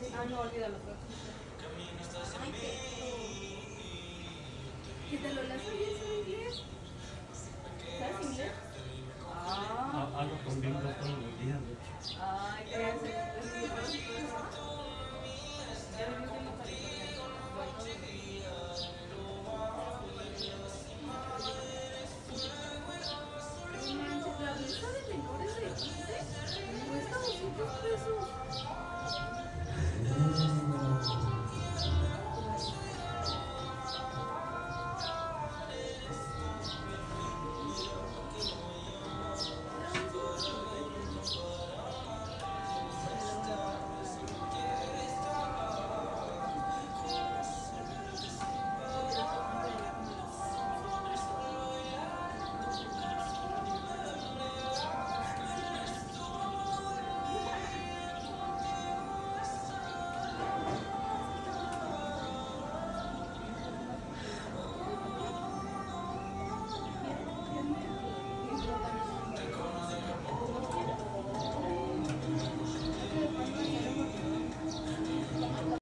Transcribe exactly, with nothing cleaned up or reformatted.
Ah, no, olvídalo. Ay, qué ¿Que te lo lees en inglés? ¿Sabes inglés? Ah, Hablo con Bingo todos los días, de hecho. ay, qué hace.